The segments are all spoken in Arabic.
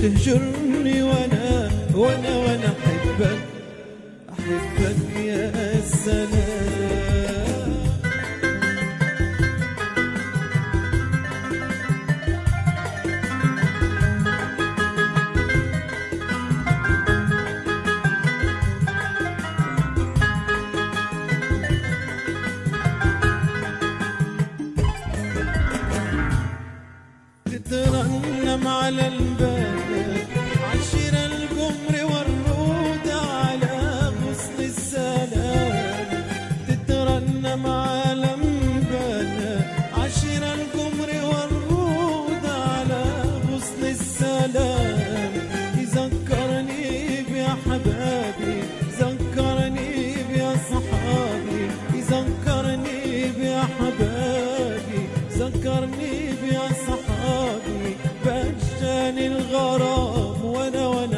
تهجرني وانا احبك يا سلام. تترنم على الباب عشر القمر والرود على غصن السلام. تترنم على الباب عشر القمر والرود على غصن السلام. يذكرني بيا حبابي، ذكرني بيا صحابي، يذكرني بيا حبابي، ذكرني بيا صحابي. بجاني الغرام وانا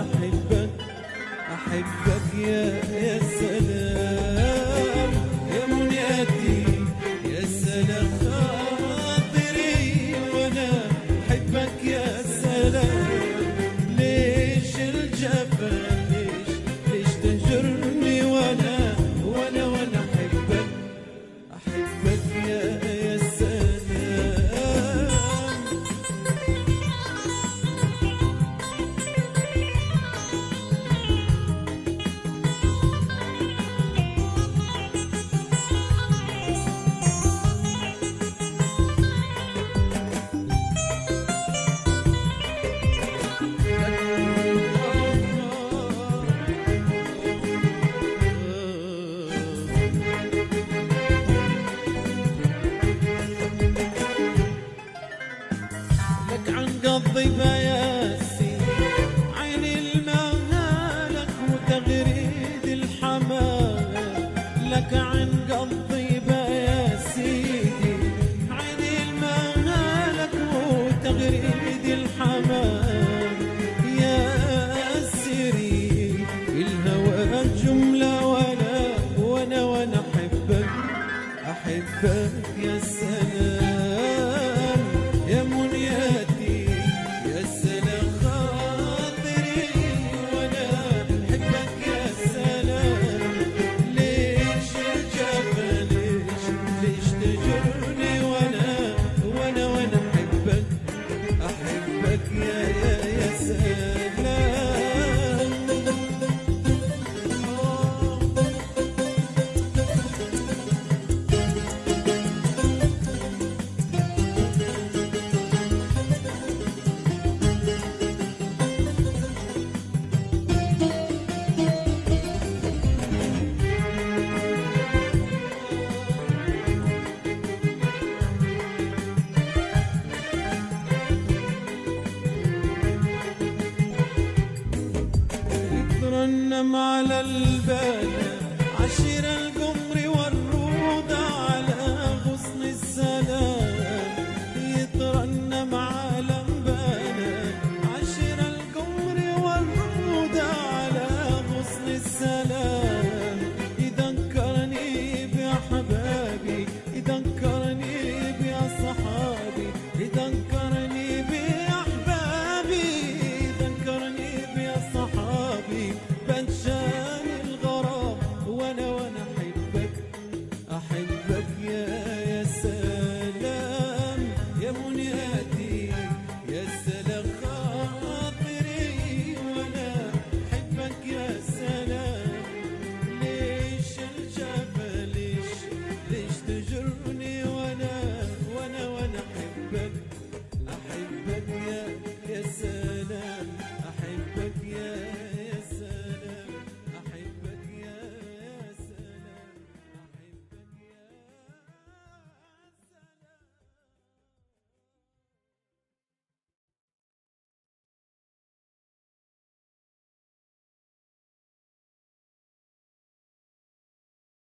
احبك يا سلام. يا منيتي يا سلام خاطري وانا احبك يا سلام. ليش الجفا ليش تهجرني وانا احبك يا سلام. لك عن قضي بياسي عين المهالك وتغريد الحمام. لك عن قضي بياسي عين المهالك وتغريد الحمام. يا أسري الهوى جملة وانا احبك يا سلام. يا منيتي يا سلام خاطري وانا احبك يا سلام. ليش الجفا ليش تجرني وانا احبك يا سلام. ترنم على البال عشر القمر